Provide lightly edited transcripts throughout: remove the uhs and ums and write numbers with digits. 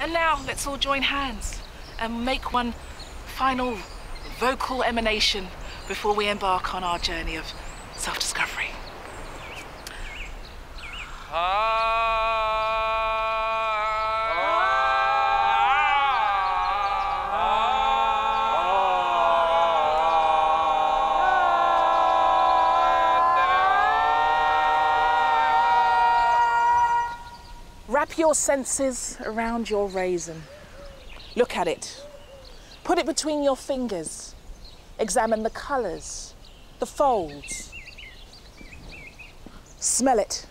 And now let's all join hands and make one final vocal emanation before we embark on our journey of self-discovery. Wrap your senses around your raisin. Look at it. Put it between your fingers. Examine the colours, the folds. Smell it.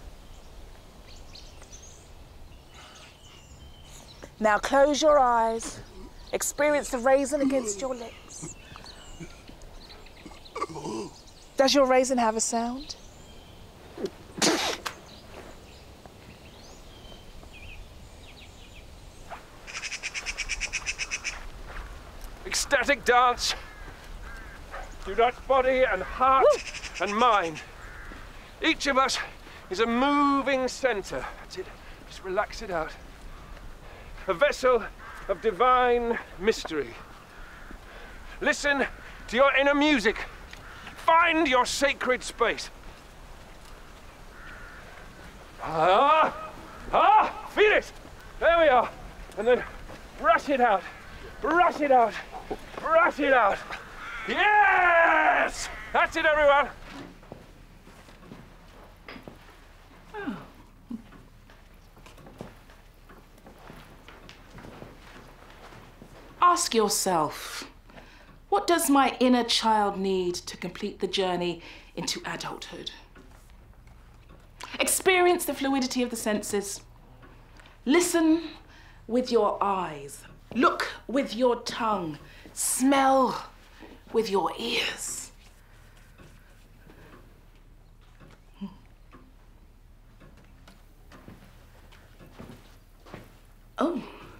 Now close your eyes. Experience the raisin against your lips. Does your raisin have a sound? Ecstatic dance. Unite body and heart and mind. Each of us is a moving centre. That's it. Just relax it out. A vessel of divine mystery. Listen to your inner music. Find your sacred space. Feel it. There we are. And then brush it out. Brush it out. Brush it out. Yes! That's it, everyone. Ask yourself, what does my inner child need to complete the journey into adulthood? Experience the fluidity of the senses. Listen with your eyes. Look with your tongue. Smell with your ears. Oh.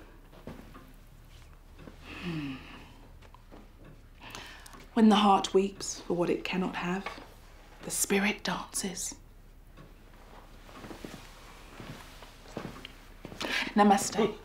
When the heart weeps for what it cannot have, the spirit dances. Namaste.